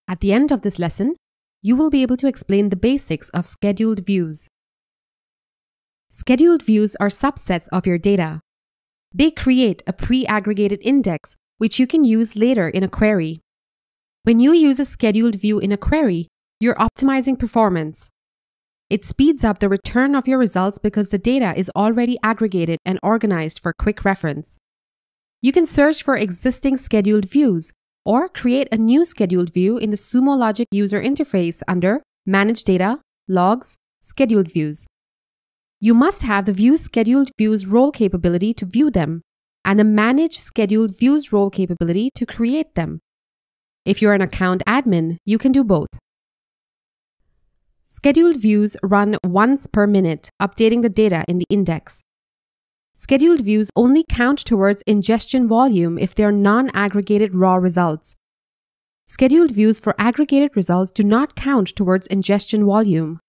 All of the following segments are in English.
At the end of this lesson, you will be able to explain the basics of scheduled views. Scheduled views are subsets of your data. They create a pre-aggregated index which you can use later in a query. When you use a scheduled view in a query, you're optimizing performance. It speeds up the return of your results because the data is already aggregated and organized for quick reference. You can search for existing scheduled views or create a new scheduled view in the Sumo Logic user interface under Manage Data, Logs, Scheduled Views. You must have the View Scheduled Views role capability to view them and the Manage Scheduled Views role capability to create them. If you're an account admin, you can do both. Scheduled views run once per minute, updating the data in the index. Scheduled views only count towards ingestion volume if they are non-aggregated raw results. Scheduled views for aggregated results do not count towards ingestion volume.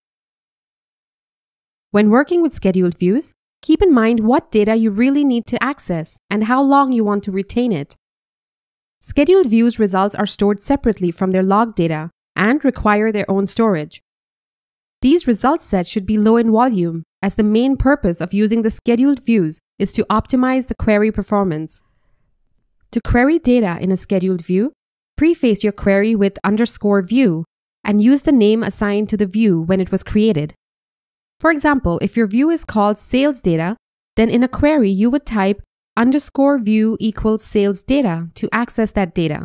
When working with scheduled views, keep in mind what data you really need to access and how long you want to retain it. Scheduled views results are stored separately from their log data and require their own storage. These result sets should be low in volume, as the main purpose of using the scheduled views is to optimize the query performance. To query data in a scheduled view, preface your query with _view and use the name assigned to the view when it was created. For example, if your view is called sales data, then in a query you would type _view equals sales data to access that data.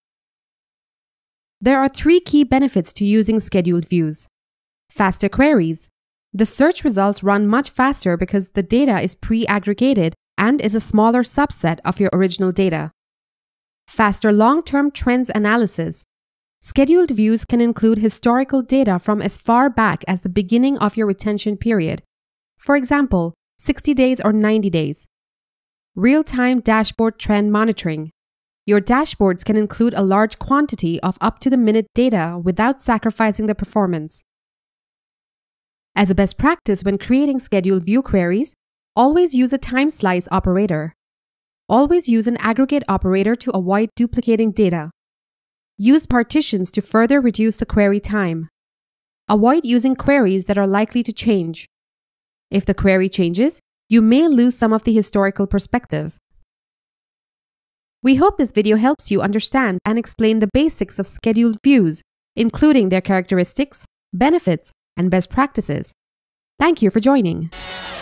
There are 3 key benefits to using scheduled views. Faster queries. The search results run much faster because the data is pre-aggregated and is a smaller subset of your original data. Faster long-term trends analysis. Scheduled views can include historical data from as far back as the beginning of your retention period. For example, 60 days or 90 days. Real-time dashboard trend monitoring. Your dashboards can include a large quantity of up-to-the-minute data without sacrificing the performance. As a best practice when creating scheduled view queries, always use a time slice operator. Always use an aggregate operator to avoid duplicating data. Use partitions to further reduce the query time. Avoid using queries that are likely to change. If the query changes, you may lose some of the historical perspective. We hope this video helps you understand and explain the basics of scheduled views, including their characteristics, benefits, and best practices. Thank you for joining.